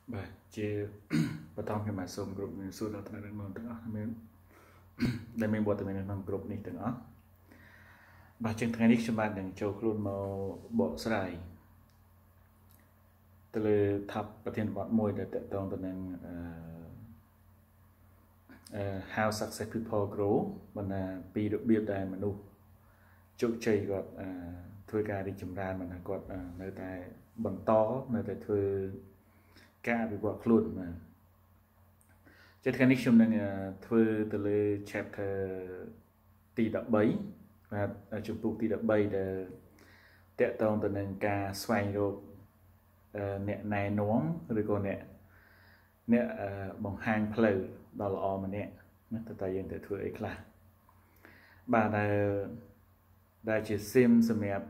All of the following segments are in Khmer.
Bà chia bà tông cái mà xôm group mình xui đó thằng này mình từng mình đây mình buat mình nang group ni từng bà chân thằng này chúng bạn đang châu luôn màu bộ sài từ từ thậpประเทศบอดมวยแต่ตรงตัวนั้นhow success people grow มันปีระเบียบได้มนุษย์จุกใจก็ធ្វើការរីកចម្រើនมันก็នៅតែបន្តនៅតែធ្វើការវិវត្តខ្លួនបាទចិត្តខាងនេះខ្ញុំនឹងធ្វើទៅលើ chapter ទី13បាទជំពូកទី13ដែលតកតងទៅនឹងការស្វែងរកអ្នកណែនាំឬក៏អ្នកបង្ហាញផ្លូវដ៏ល្អម្នាក់ណាតែយើងទៅធ្វើអីខ្លះបាទដែលជា sim សម្រាប់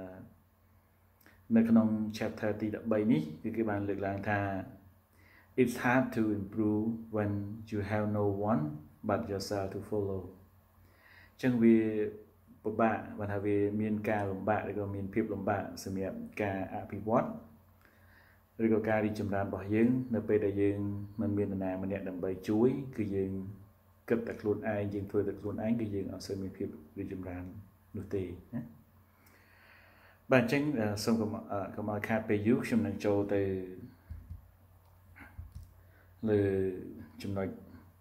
នៅក្នុង chapter ទី13នេះគឺគេបានលើកឡើងថា it's hard to improve when you have no one but yourself to follow ចឹងវាពិបាកបើថាវាមានការលំបាកឬក៏មានភាពលំបាកសម្រាប់ការអភិវឌ្ឍឬក៏ការរីកចម្រើនរបស់យើងនៅពេលដែលយើងមិនមាននរណាម្នាក់ដើម្បីជួយគឺយើងគិតតែខ្លួនឯងយើងធ្វើតែខ្លួនឯងគឺយើងអត់សូវមានភាពរីកចម្រើននោះទេណាបាទអញ្ចឹងសូមកុំឲ្យខាតពេលយូរខ្ញុំនឹងចូលទៅលើចំណុច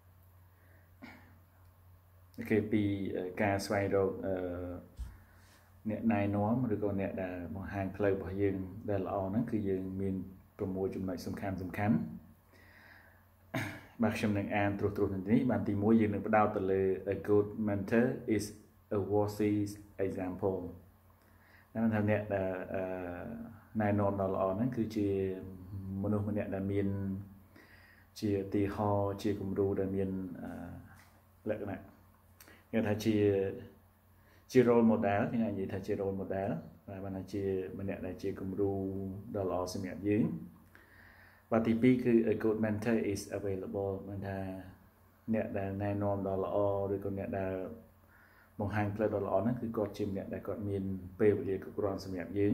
គេពីការស្វែងរកអ្នកណែនាំឬក៏អ្នកដែលបង្ហាញផ្លូវរបស់យើងដែលល្អហ្នឹងគឺយើងមាន6ចំណុចសំខាន់បាទខ្ញុំនឹងអានត្រួសនេះបានទី1យើងនឹងផ្ដោតទៅលើ a good mentor is a worthy example นั่นថាអ្នកដែលណែនាំដ៏ល្អហ្នឹងគឺជាមនុស្សម្នាក់ដែលមានជាទីហោជាគំរូដែលមានលក្ខណៈគេថាជា role model គេនិយាយថាជា role model បាទបានថាជាម្នាក់ដែលជាគំរូដ៏ល្អសម្រាប់យើងបាទទី2គឺ a good mentor is available បានថាអ្នកដែលណែនាំដ៏ល្អឬក៏អ្នកដែលបង្ហាញផ្លូវដ៏ល្អហ្នឹងគឺគាត់ជាម្នាក់ដែលគាត់មានពេលវេលាគ្រប់គ្រាន់សម្រាប់យើង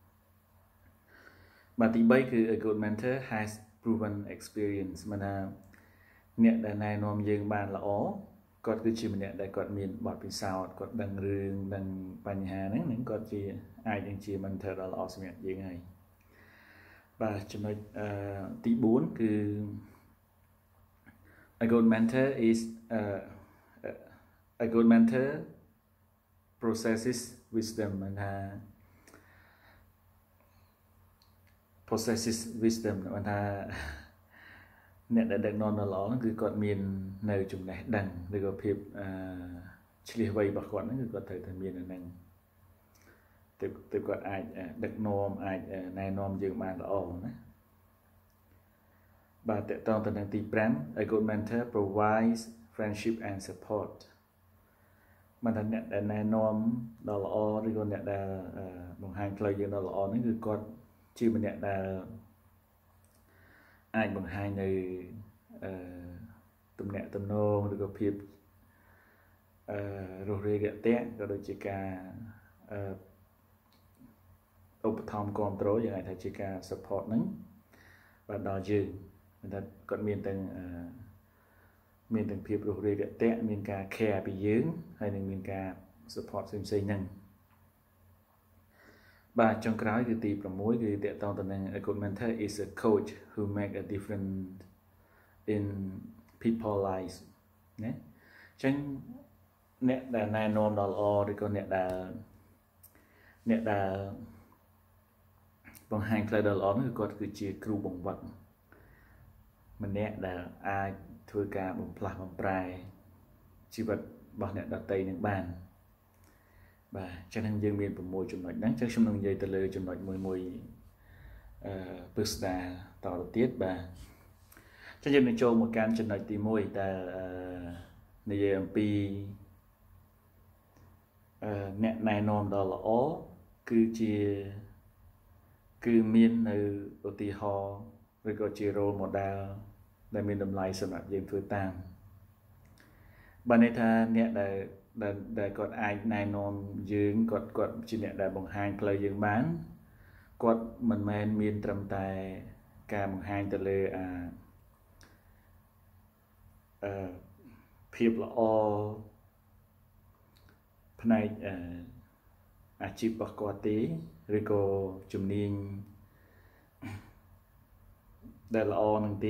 បាទទី3គឺ a good mentor has proven experience មានថាអ្នកដែលណែនាំយើងបានល្អគាត់គឺជាម្នាក់ដែលគាត់មានបទពិសោធន៍គាត់ដឹងរឿងដឹងបញ្ហាហ្នឹងនឹងគាត់ជាអាចនឹងជា mentor ដ៏ល្អសម្រាប់យើងហើយបាទចំណុចទី4គឺ a good mentor is a good mentor possesses wisdom មិនថា possesses wisdom មិនថាអ្នកដែលដឹកនាំដ៏ល្អហ្នឹងគឺគាត់មាននៅចំណេះដឹងឬក៏ភាពឆ្លៀសវៃរបស់គាត់ហ្នឹងគឺគាត់ត្រូវតែមាននៅនឹងទើបគាត់អាចដឹកនាំអាចណែនាំយើងបានល្អណាបាទតកតងទៅនឹងទី5 a good mentor provides friendship and support មិនថាអ្នកដែលណែនាំដ៏ល្អឬក៏អ្នកដែលបង្ហាញផ្លូវយើងដ៏ល្អហ្នឹងគឺគាត់ជាម្នាក់ដែលអាចបង្ហាញនៅទំនាក់ទំនងឬក៏ភាពរស់រាយរាក់ទាក់ក៏ដូចជាការឧបត្ថម្ភគ្រប់គ្រងយើងអាចថាជាការ support ហ្នឹងបាទដល់យើងមិនថាគាត់មានទាំងភាពរស់រាយរាក់ទាក់មានការ care ពីយើងហើយនឹងមានការ support ផ្សេងៗហ្នឹងបាទចុងក្រោយគឺទី6គឺតកតងទៅនឹង a good mentor is a coach who make a difference in people lives ណាអញ្ចឹងអ្នកដែលណែនាំដ៏ល្អឬក៏អ្នកដែលបង្ហាញផ្លូវដ៏ល្អនោះគាត់គឺជាគ្រូបង្វឹកម្នាក់ដែលអាចធ្វើការបំផ្លាស់បំប្រែជីវិតរបស់អ្នកដទៃនឹងបានបាទចឹងយើងមាន6ចំណុចហ្នឹងចឹងខ្ញុំនឹងនិយាយទៅលើចំណុចមួយពិស្ដាតទៅទៀតបាទចឹងយើងនឹងចូលមកកាន់ចំណុចទី1ដែលនិយាយអំពីអ្នកណែនាំដ៏ល្អគឺមាននៅឧទាហរណ៍ឬក៏ជា role model ដែលមានតម្លៃសម្រាប់យើងធ្វើតាមបាទន័យថាអ្នកដែលគាត់អាចណែនាំយើងគាត់ជាអ្នកដែលបង្ហាញផ្លូវយើងបានគាត់មិនមែនមានត្រឹមតែការបង្ហាញទៅលើភាពល្អផ្នែកអាជីពរបស់គាត់ទេឬក៏ជំនាញដែលល្អនឹងទេ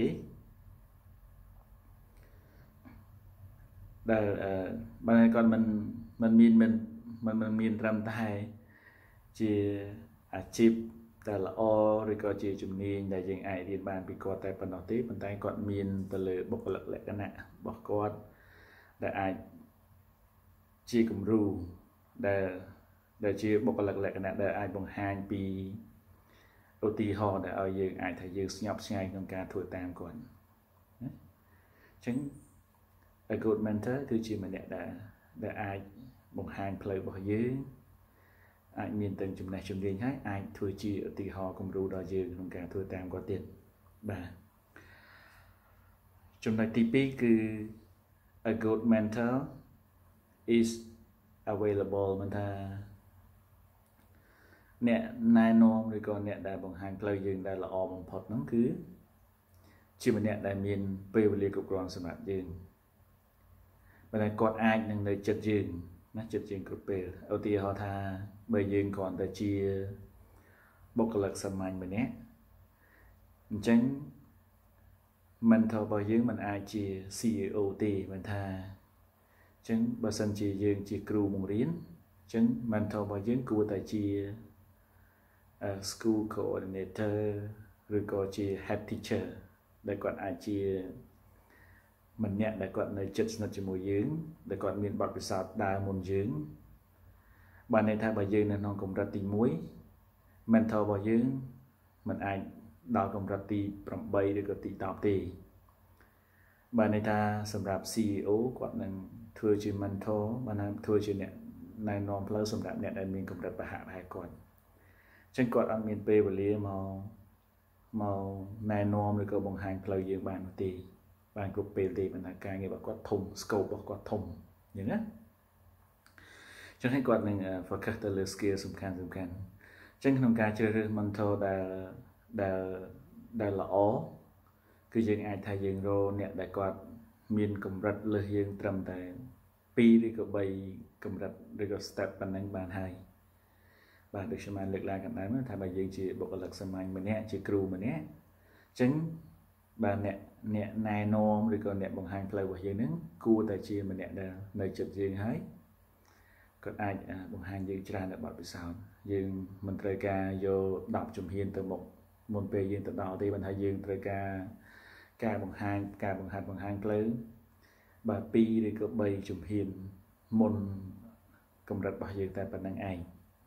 ដែលបើគាត់មិនមានត្រឹមតែជាអាជីពដែលល្អឬក៏ជាជំនាញដែលយើងអាចរៀនបានពីគាត់តែប៉ុណ្ណោះទេប៉ុន្តែគាត់មានទៅលើបុគ្គលិកលក្ខណៈរបស់គាត់ដែលអាចជាគំរូដែលជាបុគ្គលិកលក្ខណៈដែលអាចបង្ហាញពីឧទាហរណ៍ដែលឲ្យយើងអាចថាយើងស្ញប់ស្ញែងក្នុងការធ្វើតាមគាត់ណាអញ្ចឹង a good mentor គឺជាម្នាក់ដែលអាចបង្ហាញផ្លូវរបស់យើងអាចមានទាំងចំណេះជំនាញហើយអាចធ្វើជាឧទាហរណ៍គំរូដល់យើងក្នុងការធ្វើតាមគាត់ទៀតបាទចំណុចទី2គឺ a good mentor is available មិនថាអ្នកណែនាំឬក៏អ្នកដែលបង្ហាញផ្លូវយើងដែលល្អបំផុតហ្នឹងគឺជាម្នាក់ដែលមានពេលវេលាគ្រប់គ្រាន់សម្រាប់យើងបើតែគាត់អាចនឹងនៅចិត្តយើងណាចិត្តយើងគ្រប់ពេលឧទាហរណ៍ថាបើយើងគ្រាន់តែជាបុគ្គលិកសាមញ្ញម្នាក់អញ្ចឹង mentor របស់យើងមិនអាចជា CEO ទេមិនថាអញ្ចឹងបើសិនជាយើងជាគ្រូបង្រៀនអញ្ចឹង mentor របស់យើងគួរតែជា school coordinator ឬក៏ជា head teacher ដែលគាត់អាចជាម្នាក់ដែលគាត់នៅជិតស្និទ្ធជាមួយយើងដែលគាត់មានបទពិសោធន៍ដើរមុនយើងបានន័យថាបើយើងនៅក្នុងកម្រិតទី1 mentor របស់យើងមិនអាចដល់កម្រិតទី8ឬក៏ទី10ទេបានន័យថាសម្រាប់ CEO គាត់នឹងធ្វើជា mentor បានធ្វើជាអ្នកណែនាំផ្លូវសម្រាប់អ្នកដែលមានកម្រិតប្រហាក់ប្រហែលគាត់អញ្ចឹងគាត់អត់មានពេលវេលាមកណែនាំឬក៏បង្ហាញផ្លូវយើងបានទេបានគ្រប់ពេលទេប៉ុន្តែការងាររបស់គាត់ធំ scope របស់គាត់ធំអញ្ចឹងណាចឹងឲ្យគាត់នឹង focus ទៅលើ skill សំខាន់អញ្ចឹងក្នុងការជ្រើសរើស mentor ដែលល្អគឺយើងអាចថាយើងរកអ្នកដែលគាត់មានកម្រិតលើសយើងត្រឹមតែ2ឬក៏3កម្រិតឬក៏ step ប៉ុណ្ណឹងបានហើយបាទដូចខ្ញុំបានលើកឡើងកណ្ដាលថាបើយើងជាបុគ្គលិកសាមញ្ញម្នាក់ជាគ្រូម្នាក់អញ្ចឹងបាទអ្នកណែនាំឬក៏អ្នកបង្ហាញផ្លូវរបស់យើងហ្នឹងគួរតែជាម្នាក់ដែលនៅចិត្តយើងហើយគាត់អាចបង្ហាញយើងច្រើននៅបទពិសោធន៍យើងមិនត្រូវការយក10ជំហានទៅមុនពេលយើងទៅដល់ទេបើថាយើងត្រូវការបង្ហាញផ្លូវបាទ2ឬក៏3ជំហានមុនកម្រិតរបស់យើងតែប៉ុណ្្នឹងឯង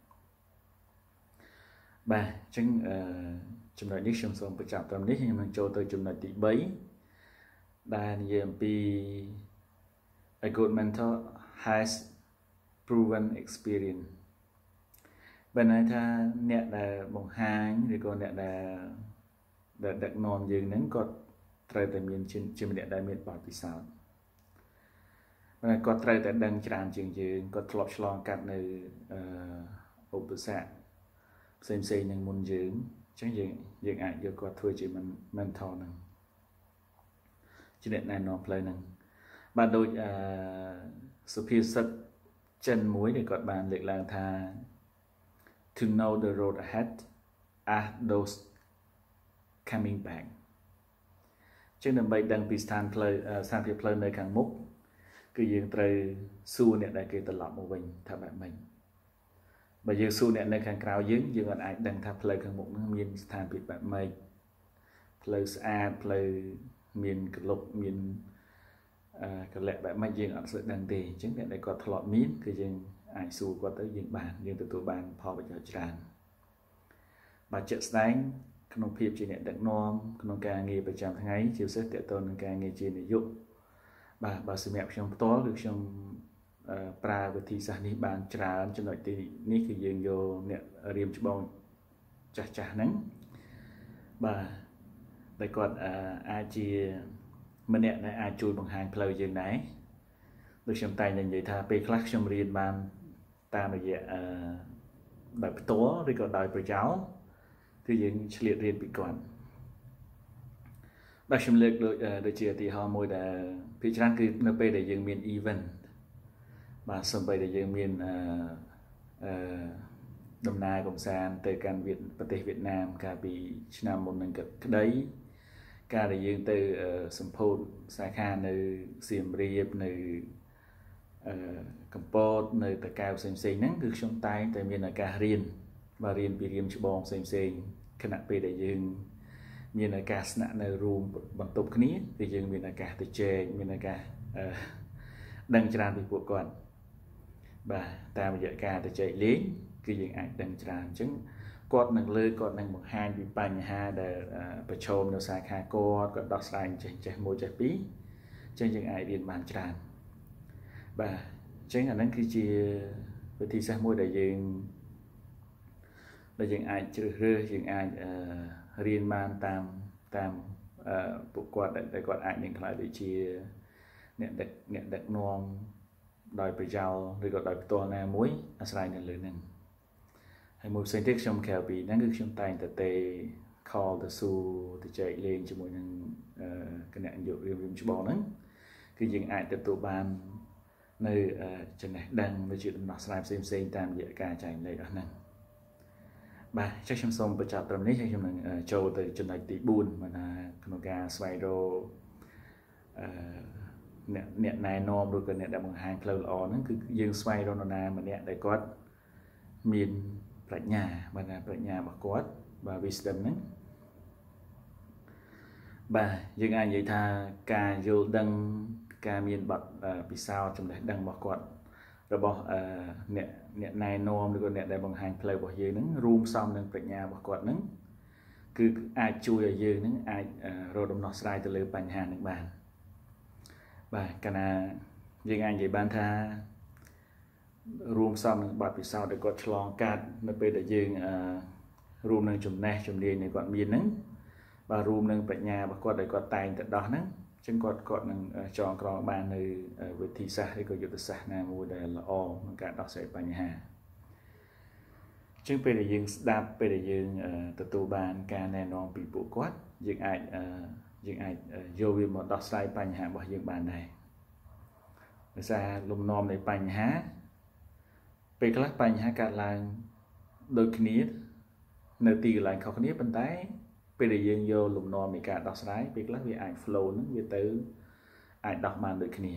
បាទអញ្ចឹងចំណុចនេះខ្ញុំសូមបញ្ចប់ត្រឹមនេះខ្ញុំនឹងចូលទៅចំណុចទី3ដែលនិយាយអំពី a good mentor has proven experience បើន័យថាអ្នកដែលបង្ហាញឬក៏អ្នកដែលដឹកនាំយើងហ្នឹងគាត់ត្រូវតែមានជាម្នាក់ដែលមានបទពិសោធន៍បើគាត់ត្រូវតែដឹងច្រើនជាងយើងគាត់ធ្លាប់ឆ្លងកាត់នៅឧបសគ្គផ្សេងនឹងមុនយើងអញ្ចឹងយើងអាចយកគាត់ធ្វើជា mentor ហ្នឹងជាអ្នកណែនាំផ្លូវហ្នឹងបាទដូចសុភាសិតចិនមួយដែលគាត់បានលើកឡើងថា to know the road ahead ask those coming back ចឹងដើម្បីដឹងពីស្ថានភាពផ្លូវនៅខាងមុខគឺយើងត្រូវសួរអ្នកដែលគេត្រឡប់មកវិញថាបែបម៉េចបើយើងសួរអ្នកនៅខាងក្រៅយើងអត់អាចដឹងថាផ្លូវខាងមុខហ្នឹងមានស្ថានភាពបែបម៉េចផ្លូវស្អាតផ្លូវមានកលុកមានកលៈបែបម៉េចយើងអត់ស្គាល់ដឹងទេអញ្ចឹងអ្នកដែលគាត់ធ្លាប់មានគឺយើងអាចសួរគាត់ទៅយើងទទួលបានផលប្រយោជន៍ច្រើនបាទជាក់ស្ដែងក្នុងភាពជាអ្នកដឹកនាំក្នុងការងារប្រចាំថ្ងៃជាពិសេសទាក់ទងនឹងការងារជានាយកបាទបើសម្រាប់ខ្ញុំផ្ទាល់គឺខ្ញុំប្រើវិធីសាស្ត្រនេះបានច្រើនចំណុចទីនេះគឺយើងយកអ្នករៀមច្បងចាស់ហ្នឹងបាទតែគាត់អាចជាម្នាក់ដែលអាចជួយបង្ហាញផ្លូវយើងដែរដូចខ្ញុំតែងនិយាយថាពេលខ្លះខ្ញុំរៀនបានតាមរយៈដោយផ្ទាល់ឬក៏ដោយប្រយោលគឺយើងឆ្លៀតរៀនពីគាត់បាទខ្ញុំលើកដូចជាឧទាហរណ៍មួយដែលភាគច្រើនគឺនៅពេលដែលយើងមាន event បាទសូម្បីតែយើងមានដំណើរកំសាន្តទៅកាន់ប្រទេសវៀតណាមកាលពីឆ្នាំមុននឹងក្តីការដែលយើងទៅសម្ពោធសាខានៅសៀមរាបនៅកំពតនៅតកែវផ្សេងហ្នឹងគឺខ្ញុំតែងតែមានឱកាសរៀនបាទរៀនពីរៀមច្បងផ្សេងខណៈពេលដែលយើងមានឱកាសស្នាក់នៅរួមបន្ទប់គ្នាគឺយើងមានឱកាសទៅចែកមានឱកាសដឹងច្រើនពីពួកគាត់បាទតាមរយៈការទៅចែកលេងគឺយើងអាចដឹងច្រើនអញ្ចឹងគាត់នឹងគាត់នឹងបង្ហាញពីបញ្ហាដែលប្រឈមនៅសាខាគាត់ដោះស្រាយចេះមួយចេះពីរអញ្ចឹងយើងអាចរៀនបានច្រើនបាទអញ្ចឹងអាហ្នឹងគឺជាវិធីសាស្ត្រមួយដែលយើងអាចជ្រើសរើសយើងអាចរៀនបានតាមពួកគាត់ដែលគាត់អាចនឹងខ្លាយដូចជាអ្នកដឹកនាំដោយប្រយោលឬក៏ដោយផ្ទាល់ណាមួយអាស្រ័យនៅលើហ្នឹងហើយមួយផ្សេងទៀតខ្ញុំក្រៅពីហ្នឹងគឺខ្ញុំតែងតែ call ទៅស៊ូទៅចែកលេងជាមួយនឹងគណៈនាយករៀបច្បងហ្នឹងគឺយើងអាចទទួលបាននៅចំណេះដឹងវិជាដំណោះស្រាយផ្សេងតាមរយៈការចែកលេខអស់ហ្នឹងបាទចុះខ្ញុំសូមបញ្ចប់ត្រឹមនេះហើយខ្ញុំនឹងចូលទៅចំណុចទី4មកថាក្នុងការស្វែងរកអ្នកណែនាំឬក៏អ្នកដែលបង្ហាញផ្លូវល្អហ្នឹងគឺយើងស្វែងរកនរណាម្នាក់ដែលគាត់មានប្រាជ្ញាបាទប្រាជ្ញារបស់គាត់បាទ wisdom ហ្នឹងបាទយើងអាចនិយាយថាការយល់ដឹងការមានបទពិសោធន៍ចំណេះដឹងរបស់គាត់របស់អ្នកណែនាំឬក៏អ្នកដែលបង្ហាញផ្លូវរបស់យើងហ្នឹងរួមផ្សំនឹងប្រាជ្ញារបស់គាត់ហ្នឹងគឺអាចជួយឲ្យយើងហ្នឹងអាចរកដំណោះស្រាយទៅលើបញ្ហាហ្នឹងបានបាទកាលណាយើងអាចនិយាយបានថារួមផ្សំនឹងបទពិសោធន៍ដែលគាត់ឆ្លងកាត់នៅពេលដែលយើងរួមនឹងចំណេះជំនាញដែលគាត់មានហ្នឹងបាទរួមនឹងប្រាជ្ញារបស់គាត់ដែលគាត់តែងតែដោះហ្នឹងអញ្ចឹងគាត់នឹងចងក្រងបាននៅវិធីសាស្ត្រឬក៏យុទ្ធសាស្ត្រណាមួយដែលល្អក្នុងការដោះស្រាយបញ្ហាអញ្ចឹងពេលដែលយើងស្ដាប់ពេលដែលយើងទទួលបានការណែនាំពីពួកគាត់យើងអាចយកវាមកដោះស្រាយបញ្ហារបស់យើងបានដែរដោយសារលំនាំនៃបញ្ហាពេលខ្លះបញ្ហាកើតឡើងដូចគ្នានៅទីកន្លែងខុសគ្នាប៉ុន្តែពេលដែលយើងយកលំនាំនៃការដោះស្រាយពេលខ្លះវាអាច flow ហ្នឹងវាទៅអាចដោះបានដូចគ្នា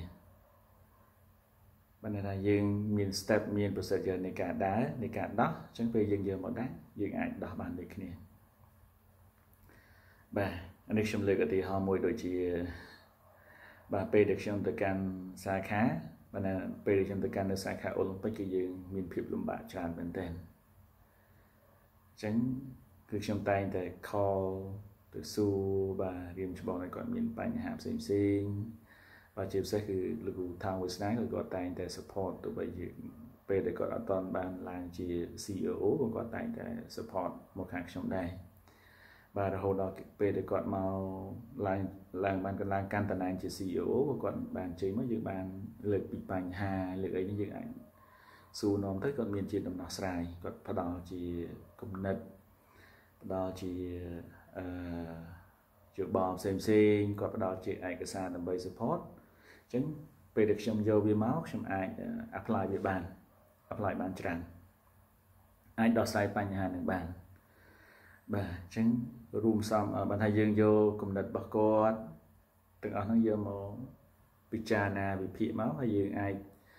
បើថាយើងមាន step មាន procedure នៃការដើរនៃការដោះអញ្ចឹងពេលយើងយកមកដាក់យើងអាចដោះបានដូចគ្នាបាទអានេះខ្ញុំលើកឧទាហរណ៍មួយដូចជាបាទពេលដែលខ្ញុំទៅកាន់សាខាបាទពេលដែលខ្ញុំទៅកាន់នៅសាខាអូឡ িম্প ិកគឺយើងមានភាពលំបាកច្រើនមែនទែនអញ្ចឹងគឺខ្ញុំតែងតែ call ទៅស៊ូបាទរៀមច្បងឲ្យគាត់មានបញ្ហាផ្សេងបាទជាពិសេសគឺលោកគ្រូថាងវាសនាគាត់តែងតែ support ទៅបីយើងពេលដែលគាត់អត់ទាន់បានឡើងជា CEO គាត់តែងតែ support មកខាងខ្ញុំដែរបាទរហូតដល់ពេលដែលគាត់មកឡើងបានកាន់តំណែងជា CEO គាត់បានជ័យមកយើងបានលើកពីបញ្ហាលើកអីនេះយើងអាចសួរនាំទៅគាត់មានជាដំណោះស្រាយគាត់ផ្ដល់ជាគំនិតផ្ដល់ជាយោបល់ផ្សេងគាត់ផ្ដល់ជាឯកសារដើម្បី support អញ្ចឹងពេលដែលខ្ញុំយកវាមកខ្ញុំអាច apply វាបាន apply បានច្រើនអាចដោះស្រាយបញ្ហានឹងបានបាទអញ្ចឹងរួមផ្សំបើថាយើងយកគំនិតរបស់គាត់ទាំងអស់ហ្នឹងយកមកពិចារណាវិភាគមកហើយយើងអាច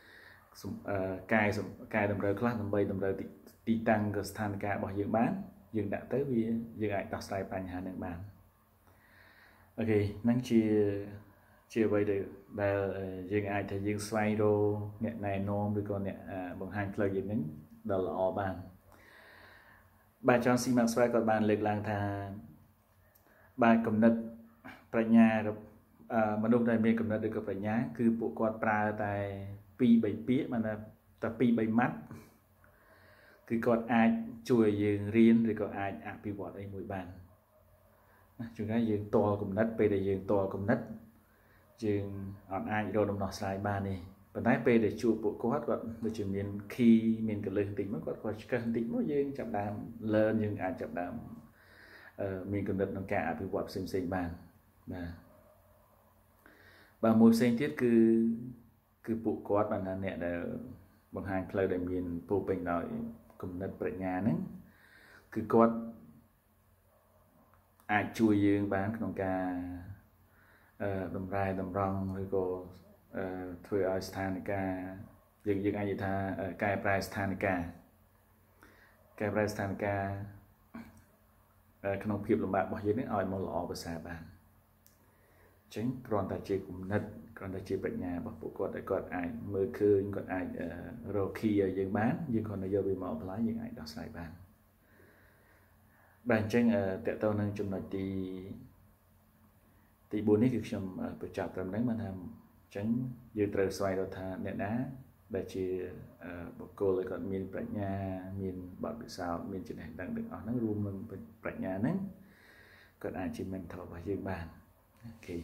កែតម្រូវខ្លះដើម្បីតម្រូវទីតាំងក៏ស្ថានភាពរបស់យើងបានយើងដាក់ទៅវាយើងអាចដោះស្រាយបញ្ហានឹងបានអូខេហ្នឹងជាអ្វីដែលយើងអាចថាយើងស្វែងរកអ្នកណែនាំឬក៏អ្នកបង្ហាញផ្លូវយើងហ្នឹងដ៏ល្អបានបាទចនស៊ី Maxwell គាត់បានលើកឡើងថាបាទគំនិតប្រាជ្ញាមនុស្សដែលមានគំនិតឬក៏ប្រាជ្ញាគឺពួកគាត់ប្រើតែ2-3ពាក្យମାନେតែ2-3ម៉ាត់គឺគាត់អាចជួយឲ្យយើងរៀនឬក៏អាចអភិវឌ្ឍអីមួយបានណាជួនកាលយើងតល់គំនិតពេលដែលយើងតល់គំនិតយើងអត់អាចរកដំណោះស្រាយបានទេប៉ុន្តែពេលដែលជួបពួកគាត់ដូចជាមាន key មានកលឹះបន្តិចមកគាត់ឆ្កឹះបន្តិចមកយើងចាប់ដើម learn យើងអាចចាប់ដើមមានគំនិតក្នុងការអភិវឌ្ឍផ្សេងៗបាន bà mùi xanh tiết cứ phụ quát bà nè nè để bằng hành plei để miền phụ bình nói cùng đất bệ nhà nè cứ quát ai chui dương bán trong ca đầm rai đầm rong rồi cô thuê ở Stanica dương ai vậy tha cai price Stanica cai price Stanica trong phim làm bạc bao nhiêu nữa ai mua lọ và xài bàn chính còn ta chỉ cùng nứt còn ta chỉ bệnh nhà bảo bộ còn ai mơ khơi còn ai rồi khi ở dương bán nhưng còn là do bị mỏ lái những ai đào xài bàn bàn tranh tẹt tao nâng trong này thì bốn này được trong bữa chào tầm đánh mà làm tránh dư trời xoay đầu thà nẹt đá để chỉ bộ cô lại còn miền bệnh nhà miền bảo bị sao miền trên này đang được ở nó luôn mình bệnh nhà nấy còn ai chỉ mình thở vào dương bàn ok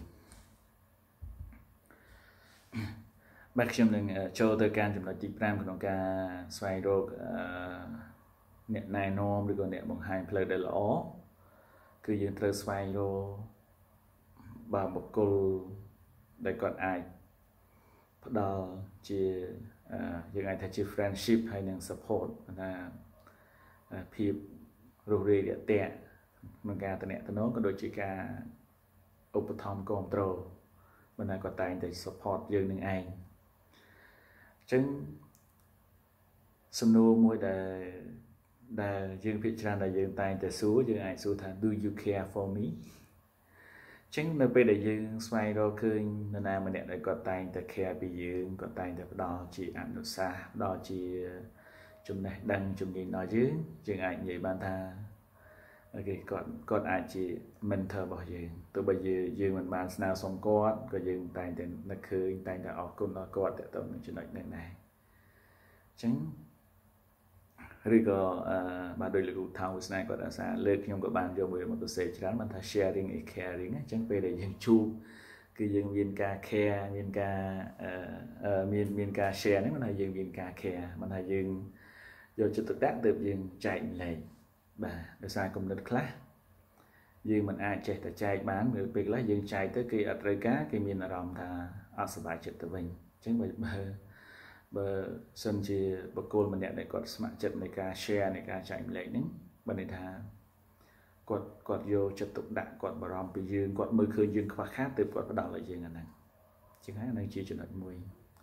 bác trong đừng cho tôi can trong đó chỉ pram của nó ca xoay rồi nẹt này nom được còn nẹt bằng hai plei để lõ cứ dương trời xoay rồi bà một cô để còn ai bắt đầu chỉ những ai thay chỉ friendship hay những support là phim rồi để tệ mình cả từ nẹt từ nó có đôi chỉ cả uptom control mình là có tài để support dương những ai chứng xâm nô môi để dương phía trên là dương tài để số dương ai số thà do you care for me chính nơi bây giờ dương xoay rồi khơi nên là mình để có tay để care bị dương có tay để đo chỉ ăn được xa đo chỉ chúng này đăng chúng gì nói chứ dương ảnh vậy ban tha ok còn ai chỉ mình thờ bảo dương từ bây giờ dương mình bàn nào xong con có dương tay để nó khơi tay để ở con nó con để tao mình chuyện này chính rồi có bà đôi lực thao này có đã xa lệ nhóm của bạn vô mười một tổ chức chán bạn ta sharing and caring chẳng về để dân chu cái dân viên ca care viên ca viên ca share đấy mà là dân viên ca care mà là dân do cho tự tác được dân chạy lại bà để sai cùng đất khác dân mình ai chạy ta chạy bán người việc lấy dân chạy tới khi ở đây cá cái miền rồng thà ở sài bài trực tự mình chẳng vậy bờ sân chỉ bậc cô mình nhận để có smart chất này cả share này cả chạy lệ nín bên này thà quạt vô chất tục đạn quạt bờ ròm bị dương quạt mưa khơi dương khoa khác từ quạt bắt đầu lại dương anh này chứ hay này chỉ chuyện nói mùi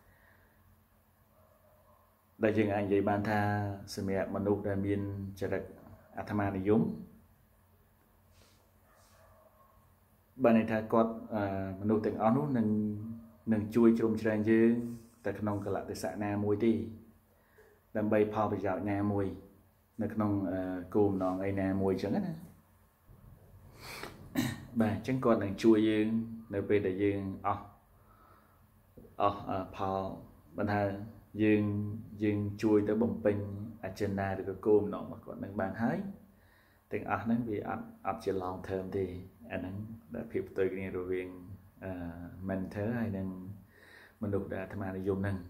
đại dương anh vậy ban tha sự mẹ mình nụ ra miền chợ đặc athama này giống bên này thà quạt mình nụ tiếng áo nút nâng chui trong trang dươngแต่ขนมกระละแต่สะนามวยที่ดำใบพอไปจากนามวยในขนมกูมนองไอ้นามวยจังนะบ่จังก่อนหนึ่งช่วยยืนในเป็นแต่ยืนพอบรรทายืนช่วยแต่บ่มเป็นอาจารย์นาหรือกูมนองมาก่อนหนึ่งบางหายแต่นั้นvìจะลองเทอมที่อันนั้นได้ผิดตัวนี้เราเรียนมันเธอให้นั่งmình được đã tham gia dùng nâng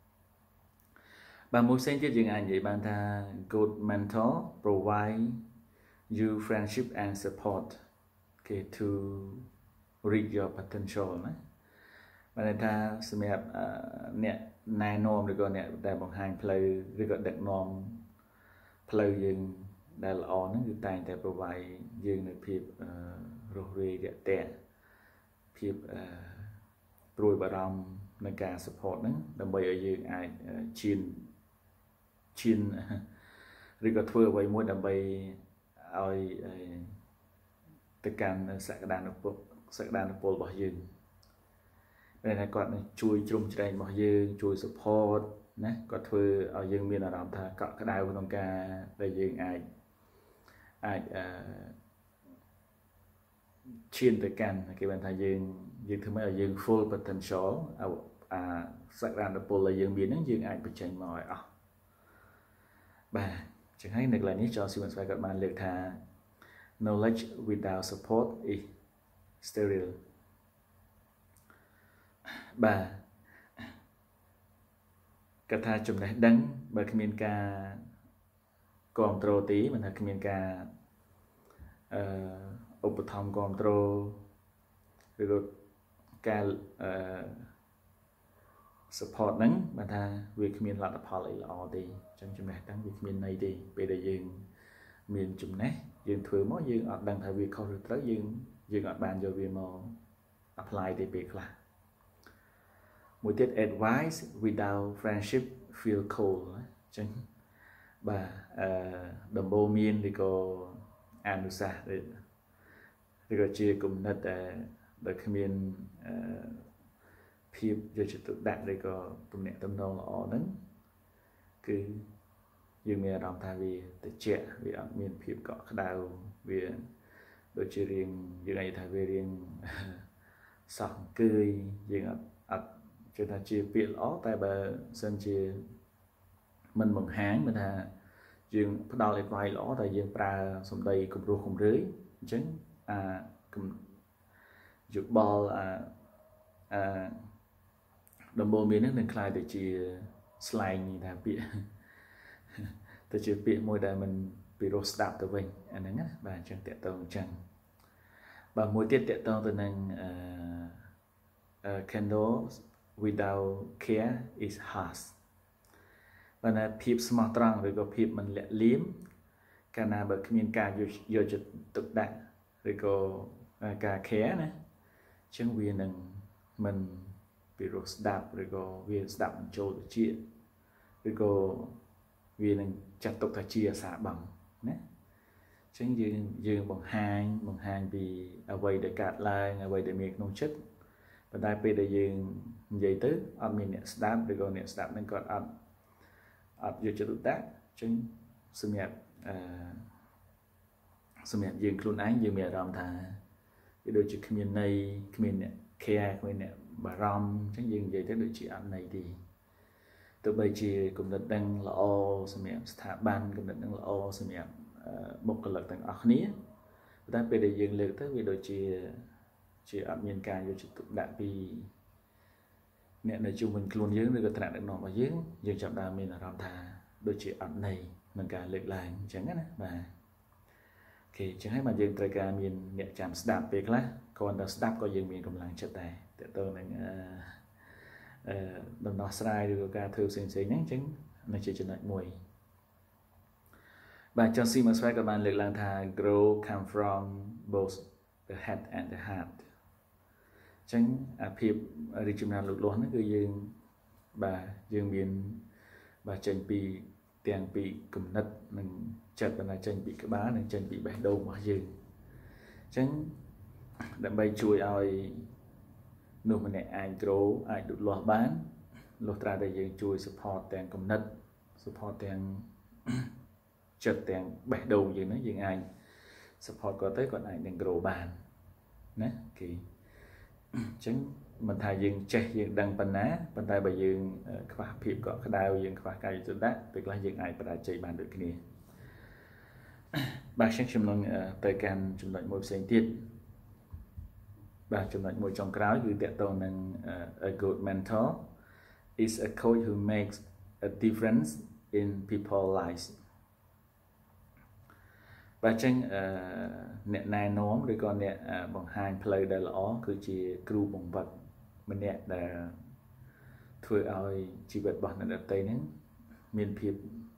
bà muốn xem cho những anh vậy bạn ta good mentor provide you friendship and support okay, to reach your potential bạn ta xem nè nai nom được còn nè tại bằng hàng play được còn đặt nom play dừng đại là on nó tay tại provide dừng được phép rồi để tè phép rồi bà rongในการ support นั้นดำไปเอายืนไอชินหรือก็ทั่วไว้มวยดำไปเอาแต่การสักดานโปลบ่ยืนเป็นอะไรก่อนช่วยจุ่มใจบ่ยืนช่วย support นะก็ทั่วเอายืนมีอารมณ์ท่าเกาะกระดาวตรงกลางได้ยืนไอชินแต่กันคือเป็นท่ายืนthứ mấy là dương full potential sắc ra được là dương biến những dương ảnh bị tranh mỏi bà chẳng hay được là ní cho siêu phải các bạn lược thà knowledge without support is sterile bà cái thà chùm này đắng bởi cái miền ca control tí mình là cái miền ca uptom control ឬក៏ការsupport ហ្នឹងបើថាវាគ្មានលទ្ធផលអីល្អទេអញ្ចឹងចំណេះដឹងវាគ្មានន័យទេពេលដែលយើងមានចំណេះយើងធ្វើមកយើងអត់ដឹងថាវាខុសឬត្រូវយើងអត់បានយកវាមក apply ទេពេលខ្លះមួយទៀត advice without friendship feel cold អញ្ចឹងបាទដំបូន្មានឬក៏អនុសាសន៍ឬក៏ជាគំនិតដែលគ្មានភាពយកចិត្តទុកដាក់ឬក៏ទំនាក់ទំនងល្អហ្នឹងគឺយើងមានអារម្មណ៍ថាវាត្រជាក់វាអត់មានភាពកក់ក្ដៅវាដូចជារៀងយើងនិយាយថាវារៀងសោះអង្គើយយើងអត់ជឿថាជាពាក្យល្អតែបើសិនជាមិនបង្ហាញមិនថាយើងផ្ដល់ advice ល្អតែយើងប្រើសម្ដីគំរោះគំរើយអញ្ចឹងយោបល់ដំបូន្មាននេះនឹងคล้ายទៅជា slang ថាពាក្យទៅជាពាក្យមួយដែលមិនពីរោះស្ដាប់ទៅវិញអាហ្នឹងណាបាទអញ្ចឹងតកតងអញ្ចឹងបាទមួយទៀតតកតងទៅនឹងcandle without care is harsh បាទណាភាពស្មោះត្រង់ឬក៏ភាពមិនលាក់លៀមកាលណាបើគ្មានការយកចិត្តទុកដាក់ឬក៏ការ care ណាអញ្ចឹងវានឹងមិនពីរោះស្ដាប់ឬក៏វាស្ដាប់មិនចូលទៅជាឬក៏វានឹងចាត់ទុកថាជាអាសាបង់ណាអញ្ចឹងយើងបង្ហាញពីអ្វីដែលកើតឡើងអ្វីដែលមានក្នុងចិត្តប៉ុន្តែពេលដែលយើងនិយាយទៅអត់មានអ្នកស្ដាប់ឬក៏អ្នកស្ដាប់នឹងគាត់អត់យកចិត្តទុកដាក់អញ្ចឹងសម្រាប់យើងខ្លួនឯងយើងមានអារម្មណ៍ថាវាដូចជាគ្មានន័យគ្មានអ្នក care គ្មានអ្នកបារម្ភអញ្ចឹងយើងនិយាយទៅដូចជាអត់ន័យទេទោះបីជាគំនិតដឹងល្អសម្រាប់ស្ថាប័នគំនិតដឹងល្អសម្រាប់បុគ្គលិកទាំងអស់គ្នាតែពេលដែលយើងលើកទៅវាដូចជាអត់មានការយកចិត្តទុកដាក់ពីអ្នកនៅជុំវិញខ្លួនយើងឬក៏ថ្នាក់ដឹកនាំរបស់យើងចាប់ដើមមានអារម្មណ៍ថាដូចជាអត់ន័យនឹងការលើកឡើងអញ្ចឹងណាបាទអូខេអញ្ចឹងហើយមកយើងត្រូវការមានអ្នកចាំស្ដាប់ពេលខ្លះគ្រាន់តែស្ដាប់ក៏យើងមានកម្លាំងចិត្តដែរតើតើនឹងដំណោះស្រាយឬក៏ការធ្វើផ្សេងៗហ្នឹងអញ្ចឹងនេះជាចំណុចមួយបាទ John C. Maxwell ក៏បានលើកឡើងថា grow come from both the head and the heart អញ្ចឹងអាភាពរីកចម្រើនលូតលាស់ហ្នឹងគឺយើងមានបាទចេញពីទាំងពីគំនិតនិងចិត្តបណ្ដាចេញពីក្បាលនិងចេញពីបេះដូងរបស់យើងអញ្ចឹងដើម្បីជួយឲ្យនោះម្នាក់អាច grow អាចលូតលាស់បានលុះត្រាតែយើងជួយ support ទាំងគំនិត support ទាំងចិត្តទាំងបេះដូងយើងហ្នឹងយើងអាច support គាត់ទៅគាត់អាចនឹង grow បានណាគេអញ្ចឹងមិនថាយើងចេះយើងដឹងប៉ុណ្ណាប៉ុន្តែបើយើងខ្វះភាពកក់ក្ដៅយើងខ្វះការយកចិត្តទុកដាក់ពេលខ្លះយើងអាចបរាជ័យបានដូចគ្នាបាទខ្ញុំនឹងទៅកាន់ចំណុចមួយផ្សេងទៀតបាទចំណុចមួយចុងក្រោយគឺតកតងនឹង a good mentor is a coach who makes a difference in people's lives បាទចឹងអ្នកណែនាំឬក៏អ្នកបង្ហាញផ្លូវដែលល្អគឺជាគ្រូបង្វឹកម្នាក់ដែលធ្វើឲ្យជីវិតរបស់អ្នកដទៃហ្នឹងមានភាព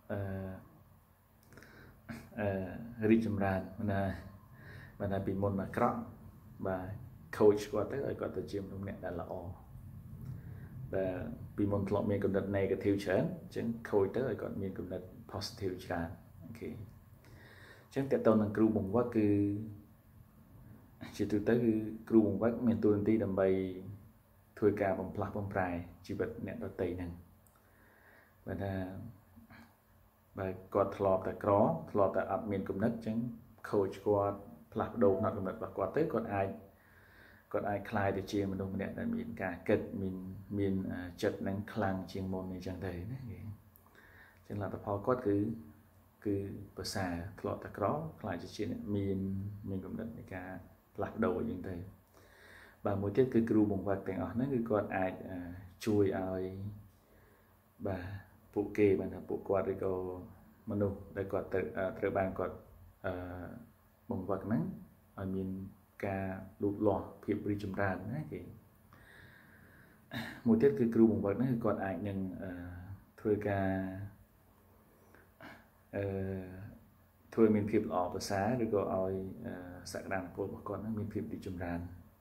រីកចម្រើនមិនថាពីមុនអាក្រក់បាទ coach គាត់ទៅឲ្យគាត់ទៅជាមនុស្សម្នាក់ដែលល្អដែលពីមុនធ្លាប់មានគំនិត negative ច្រើនអញ្ចឹង coach ទៅឲ្យគាត់មានគំនិត positive ច្រើនអូខេអញ្ចឹងតើតើនឹងគ្រូបង្វឹកគឺជាទូទៅគឺគ្រូបង្វឹកមានតួនាទីដើម្បីធ្វើការបំផ្លាស់បំប្រែជីវិតអ្នកដទៃហ្នឹងបើថាបើគាត់ធ្លាប់តែក្រធ្លាប់តែអត់មានគំនិតអញ្ចឹង coach គាត់ផ្លាស់ប្ដូរផ្នត់គំនិតរបស់គាត់ទៅគាត់អាចក្លាយទៅជាមនុស្សម្នាក់ដែលមានការគិតមានចិត្តនឹងខ្លាំងជាងមុនអញ្ចឹងទៅណាអញ្ចឹងលទ្ធផលគាត់គឺប្រសើរធ្លាប់តែក្រខ្លាយជាអ្នកមានគំនិតនៃការផ្លាស់ប្ដូរអញ្ចឹងទៅបាទមួយទៀតគឺគ្រូបង្វឹកទាំងអស់ហ្នឹងគឺគាត់អាចជួយឲ្យបាទពួកគេបានថាពួកគាត់ឬក៏មនុស្សដែលគាត់ត្រូវបានគាត់បង្វឹកហ្នឹងឲ្យមានការលូតលាស់ភាពរីកចម្រើនណាគេមួយទៀតគឺគ្រូបង្វឹកហ្នឹងគឺគាត់អាចនឹងធ្វើការធ្វើមានភាពល្អប្រសើរឬក៏ឲ្យសក្តានុពលរបស់គាត់ហ្នឹងមានភាពរីកចម្រើន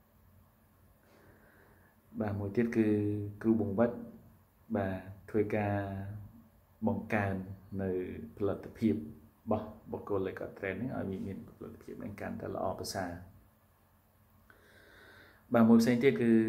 បាទមួយទៀតគឺគ្រូបង្វឹកបាទធ្វើការបង្កើននៅផលិតភាពរបស់បុគ្គលិកគាត់ training ឲ្យមានផលិតភាពនឹងកាន់តែល្អប្រសើរបាទមួយផ្សេងទៀតគឺ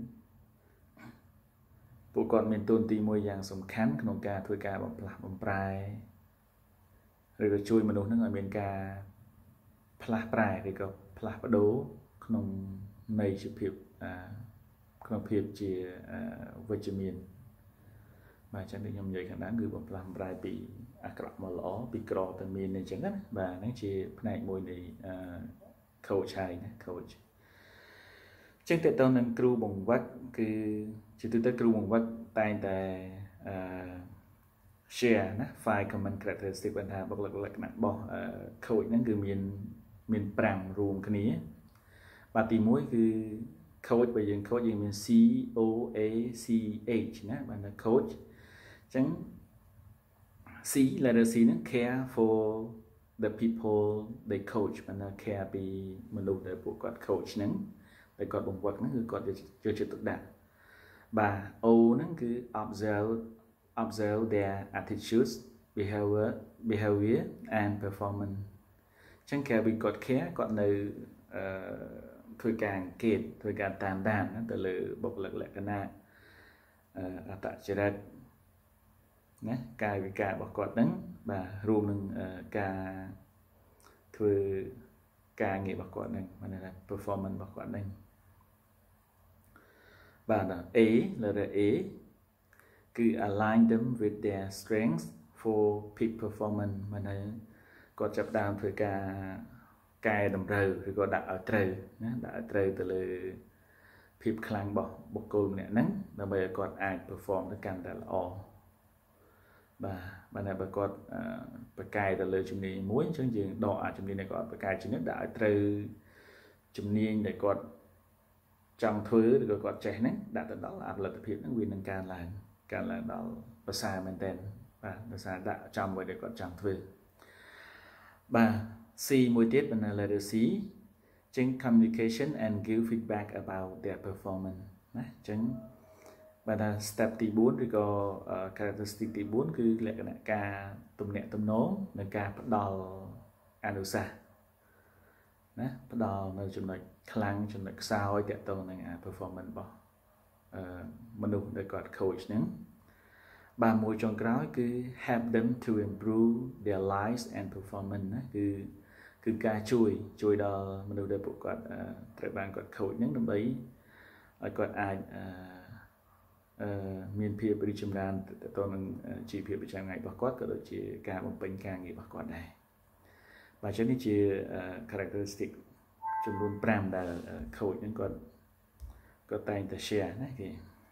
ពួកគាត់មានតួនាទីមួយយ៉ាងសំខាន់ក្នុងការធ្វើការបំផ្លាស់បំប្រែឬក៏ជួយមនុស្សនឹងឲ្យមានការផ្លាស់ប្រែឬក៏ផ្លាស់ប្ដូរក្នុងន័យជាភាពក្នុងភាពជាវិជ្ជមានបាទអញ្ចឹងដូចខ្ញុំនិយាយខាងដើមគឺបំផ្លាស់បំប្រែពីអាក្រក់មកល្អពីក្រទៅមានអញ្ចឹងណាបាទហ្នឹងជាផ្នែកមួយនៃ coach ហើយណា coach ចឹងតើតើនឹងគ្រូបង្វឹកគឺជាទូទៅគ្រូបង្វឹកតែងតែ share ណា 5 common characteristic បានថាបុគ្គលិកលក្ខណៈរបស់ coach ហ្នឹងគឺមាន5រួមគ្នាបាទទី1គឺ coach បើយើង coach យើងមាន C O A C H ណាបានថា coach អញ្ចឹង C letter C ហ្នឹង care for the people they coach បានថា care ពីមនុស្សដែលពួកគាត់ coach ហ្នឹងដែលគាត់បង្វឹកហ្នឹងគឺគាត់យកចិត្តទុកដាក់បាទ O ហ្នឹងគឺ observe their attitudes behavior and performance អញ្ចឹង care ពីគាត់ care គាត់នៅធ្វើការអង្កេតធ្វើការតាមដានទៅលើបុគ្គលិកលក្ខណៈអត្តចរិតណាកាយវិការរបស់គាត់ហ្នឹងបាទរួមនឹងការធ្វើការងាររបស់គាត់ហ្នឹងមានន័យថា performance របស់គាត់ហ្នឹងបាទ A letter A គឺ align them with their strengths for peak performance មានន័យគាត់ចាប់ផ្ដើមធ្វើការកែតម្រូវឬក៏ដាក់ឲ្យត្រូវណាដាក់ឲ្យត្រូវទៅលើភាពខ្លាំងរបស់បុគ្គលម្នាក់ហ្នឹងដើម្បីឲ្យគាត់អាច perform ទៅកាន់តែល្អបាទបើគាត់ប្រកែកទៅលើជំនាញមួយអញ្ចឹងយើងដកជំនាញដែលគាត់ប្រកែកជំនាញដាក់ឲ្យត្រូវជំនាញដែលគាត់ចង់ធ្វើឬក៏គាត់ចេះហ្នឹងដាក់ទៅដល់ផលិតភាពហ្នឹងវានឹងកើនឡើងដល់ប្រសើរមែនទែនបាទដោយសារដាក់ចំអ្វីដែលគាត់ចង់ធ្វើបាទ C មួយទៀតបណ្ណា letter C ចឹង communication and give feedback about their performance ណាចឹងបាទថា step ទី4ឬក៏ characteristic ទី4គឺលក្ខណៈការទំនាក់ទំនងនិងការផ្ដល់អនុសាសន៍ណាផ្ដល់នៅចំណុចខ្លាំងចំណុចខ្សោយទាក់ទងនឹង performance របស់មនុស្សដែលគាត់ coach ហ្នឹងបាទមួយចុងក្រោយគឺ help them to improve their lives and performance ណាគឺការជួយដល់មនុស្សដែលពួកគាត់ត្រូវបានគាត់ coach ហ្នឹងដើម្បីឲ្យគាត់អាចមានភាពរីកចម្រើនទៅនឹងជីវភាពប្រចាំថ្ងៃរបស់គាត់ក៏ដូចជាការបំពេញការងាររបស់គាត់ដែរបាទអញ្ចឹងនេះជា characteristic ចំនួន5ដែល coach ហ្នឹងគាត់តែងតែ share ណាគេ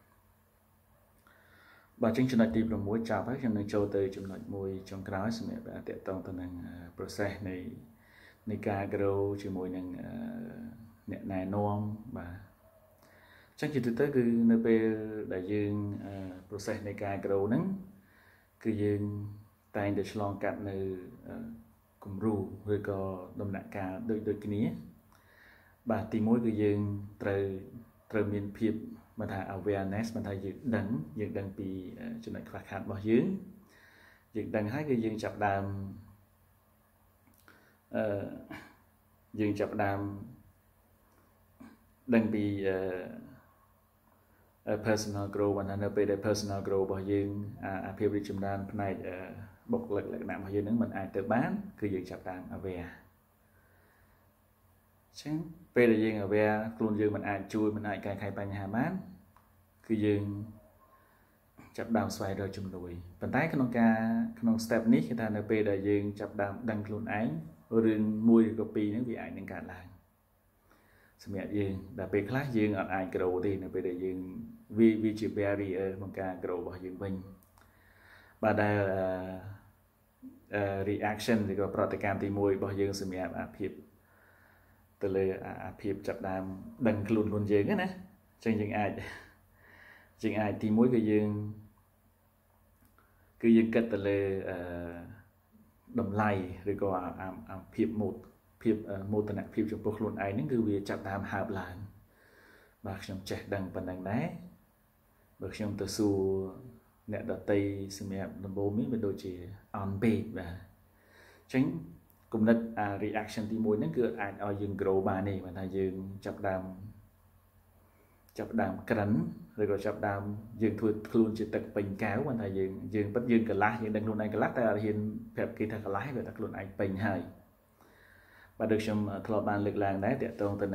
បាទអញ្ចឹងចំណុចទី6ចប់ហើយខ្ញុំនឹងចូលទៅចំណុចមួយចុងក្រោយសម្រាប់តកតងទៅនឹង process នៃការ grow ជាមួយនឹងអ្នកណែនាំបាទអញ្ចឹងជាទូទៅគឺនៅពេលដែលយើង process នៃការ grow ហ្នឹងគឺយើងតែងតែឆ្លងកាត់នៅគំរូឬក៏ដំណាក់កាលដូចគ្នាបាទទី1គឺយើងត្រូវមានភាពបើថា awareness បើថាយើងដឹងពីចំណុចខ្វះខាតរបស់យើងដឹងហើយគឺយើងចាប់ដើមដឹងពីpersonal growth បាននៅពេលដែល personal growth របស់យើងអាភាពរីកចម្រើនផ្នែកបុគ្គលិកលក្ខណៈរបស់យើងនឹងមិនអាចទៅបានគឺយើងចាប់ដើម aware អញ្ចឹងពេលដែលយើង aware ខ្លួនយើងមិនអាចជួមិនអាចកែខៃបញ្ហាបានគឺយើងចាប់ដើមស្វែងរកជំនួយប៉ុន្តែក្នុង step នេះគឺថានៅពេលដែលយើងចាប់ដើមដឹងខ្លួនឯងរឿងមួយឬក៏ពីរហ្នឹងវាអាចនឹងកើតឡើងសម្រាប់យើងដល់ពេលខ្លះយើងអត់អាច grow ទេនៅពេលដែលយើងវាជា barrier ក្នុងការ grow របស់យើងវិញបាទដែលreaction ឬក៏ប្រតិកម្មទី1របស់យើងសម្រាប់ភាពទៅលើអាភាពចាប់ដើមដឹងខ្លួនយើងណាចឹងយើងអាចទី1គឺយើងគិតទៅលើតម្លៃឬក៏អាភាពមោទនភាពចំពោះខ្លួនឯងហ្នឹងគឺវាចាប់ដើមហើបឡើងបាទខ្ញុំចេះដឹងប៉ុណ្ណឹងដែរបើខ្ញុំទៅសួរអ្នកដតីសម្រាប់ដំបូងនេះវាដូចជាអន់ពេកបាទអញ្ចឹងគំនិតreaction ទី1ហ្នឹងគឺអាចឲ្យយើង grow បានទេបើថាយើងចាប់ដើមក្រិនឬក៏ចាប់ដើមយើងធ្វើខ្លួនជាទឹកពេញកែវបើថាយើងពិតយើងកន្លះយើងដឹងខ្លួនឯងកន្លះតែអត់ហ៊ានប្រាប់គេថាកន្លះវាថាខ្លួនឯងពេញហើយបាទដូចខ្ញុំធ្លាប់បានលើកឡើងដែរតកតងទៅ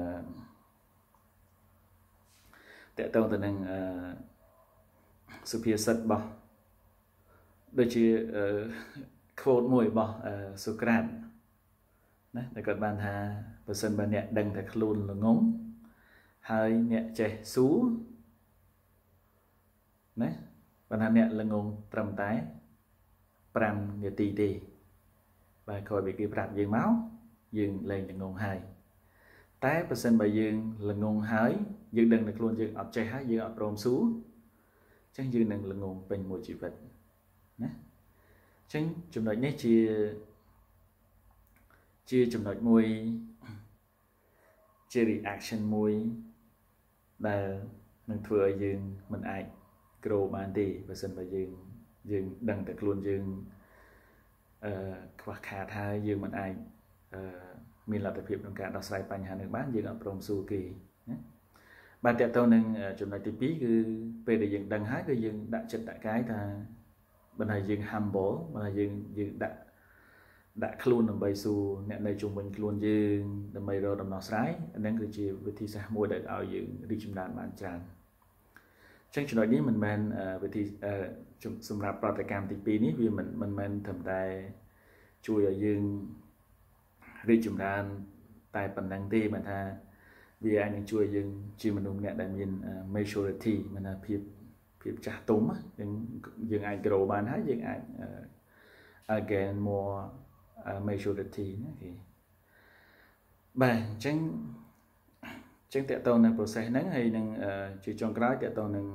នឹងសុភាសិតរបស់ដូចជាquote មួយរបស់សូក្រាតណាដែលគាត់បានថាបើសិនបើអ្នកដឹងតែខ្លួនល្ងងហើយអ្នកចេះសួរណាបើថាអ្នកល្ងងត្រឹមតែ5នាទីទេបាទក្រោយពីគេប្រាប់យើងមកយើងលែងល្ងងហើយតែបើសិនបើយើងល្ងងហើយយើងដឹងតែខ្លួនយើងអត់ចេះហើយយើងអត់ព្រមសួរអញ្ចឹងយើងនឹងល្ងងពេញមួយជីវិតណាអញ្ចឹងចំណុចនេះជាចំណុចមួយជា reaction មួយដែលនឹងធ្វើឲ្យយើងមិនអាច grow បានទេបើសិនបើយើងដឹងតែខ្លួនយើងខ្វះខាតហើយយើងមិនអាចមានលទ្ធភាពក្នុងការដោះស្រាយបញ្ហានេះបានយើងអត់ព្រមសួរគេណាបាទតើតើនឹងចំណុចទី2គឺពេលដែលយើងដឹងហើយគឺយើងដាក់ចិត្តដាក់កាយថាបើថាយើង humble បើថាយើងដាក់ខ្លួនដើម្បីសួរអ្នកនៅជុំវិញខ្លួនយើងដើម្បីរកដំណោះស្រាយអាហ្នឹងគឺជាវិធីសាស្ត្រមួយដែលឲ្យយើងរីកចម្រើនបានច្រើនអញ្ចឹងចំណុចនេះមិនមែនវិធីសម្រាប់ប្រតិកម្មទី2នេះវាមិនមែនត្រឹមតែជួយឲ្យយើងរីកចម្រើនតែប៉ុណ្ណឹងទេបើថាវាអាចនឹងជួយយើងជាមនុស្សអ្នកដែលមាន maturity មានថាភាពចាស់ទុំយើងអាច grow បានហើយយើងអាច gain more maturity ណាគេបាទអញ្ចឹងតើតើនៅ process ហ្នឹងហើយនឹងជាចុងក្រោយតើតើនឹង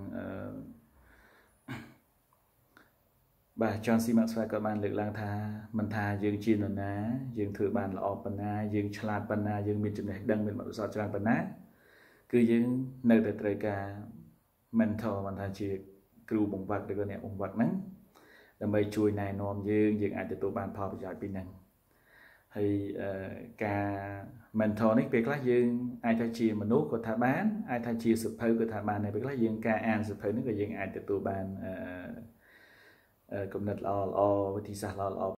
បាទ John C. Maxwell ក៏បានលើកឡើងថាមិនថាយើងជានរណាយើងធ្វើបានល្អប៉ុណ្ណាយើងឆ្លាតប៉ុណ្ណាយើងមានចំណេះដឹងមានបទពិសោធន៍ច្រើនប៉ុណ្ណាគឺយើងនៅតែត្រូវការ mentor មិនថាជាគ្រូបង្វឹកឬក៏អ្នកបង្វឹកហ្នឹងដើម្បីជួយណែនាំយើងអាចទទួលបានផលប្រយោជន៍ពីហ្នឹងហើយការ mentor នេះពេលខ្លះយើងអាចថាជាមនុស្សក៏ថាបានអាចថាជាសភៅក៏ថាបានហើយពេលខ្លះយើងការអានសភៅនេះក៏យើងអាចទទួលបានគំនិតល្អវិធីសាស្ត្រល្អ